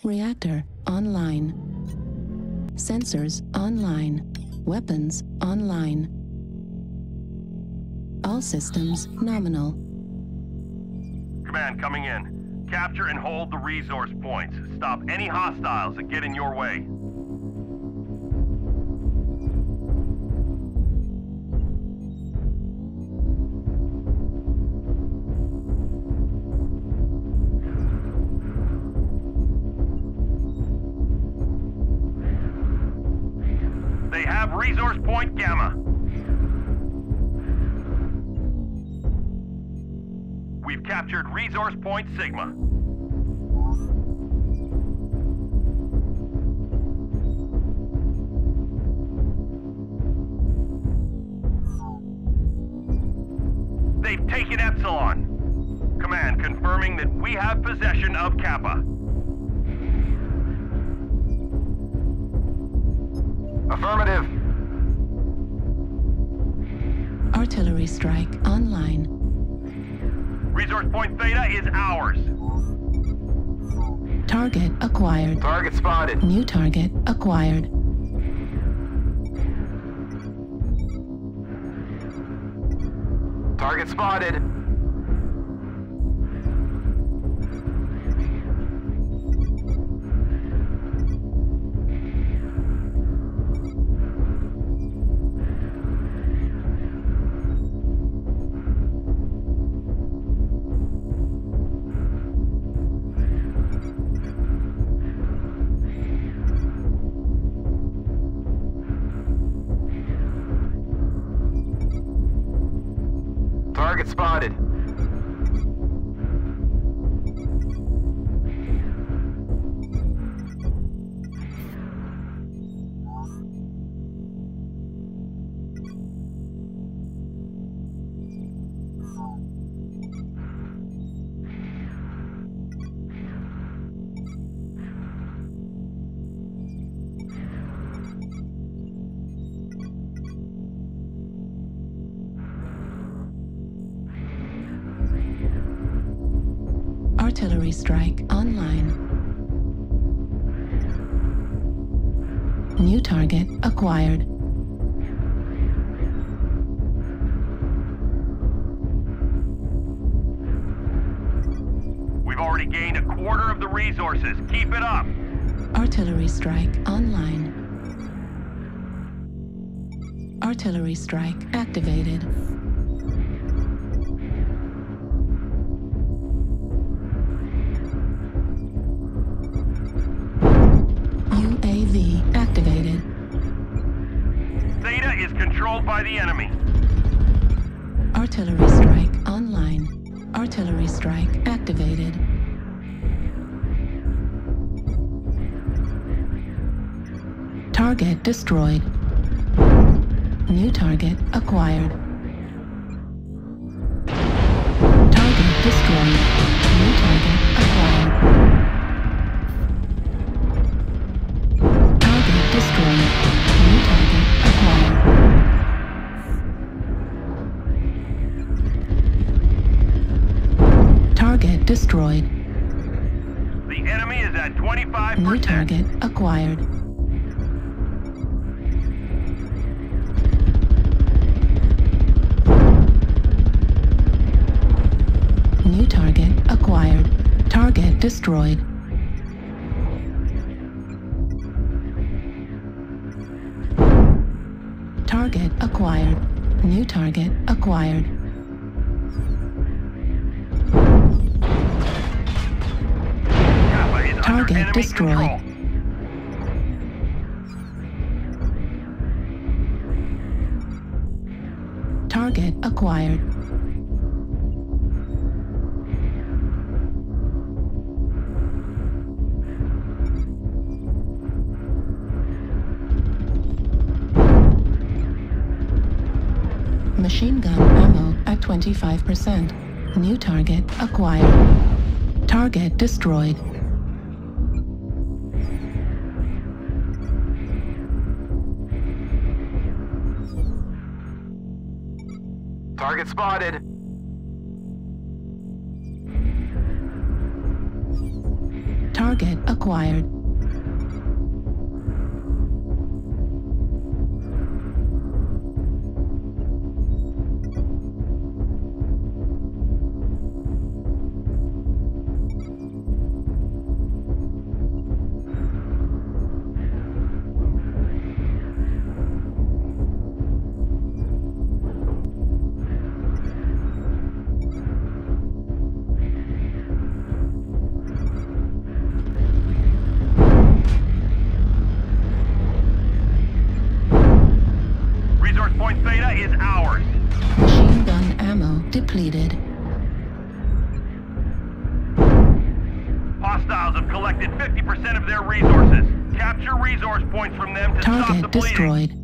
Reactor online. Sensors online. Weapons online. All systems nominal. Command coming in. Capture and hold the resource points. Stop any hostiles that get in your way. They have resource point Gamma. We've captured resource point Sigma. They've taken Epsilon. Command confirming that we have possession of Kappa. Affirmative. Artillery strike online. Resource point Theta is ours. Target acquired. Target spotted. New target acquired. Target spotted. Target spotted. Artillery strike online. New target acquired. We've already gained a quarter of the resources. Keep it up. Artillery strike online. Artillery strike activated. UAV activated. Theta is controlled by the enemy. Artillery strike online. Artillery strike activated. Target destroyed. New target acquired. Target destroyed. New target acquired. Target destroyed. New target acquired. Target destroyed. The enemy is at 25%. New target acquired. New target acquired. Target destroyed. Target acquired. New target acquired. Kappa is under Target enemy destroyed. control. Target acquired. Machine gun ammo at 25%. New target acquired. Target destroyed. Target spotted. Target acquired. Resource point Beta is ours. Machine gun ammo depleted. Hostiles have collected 50% of their resources. Capture resource points from them to stop the Target bleeding. destroyed.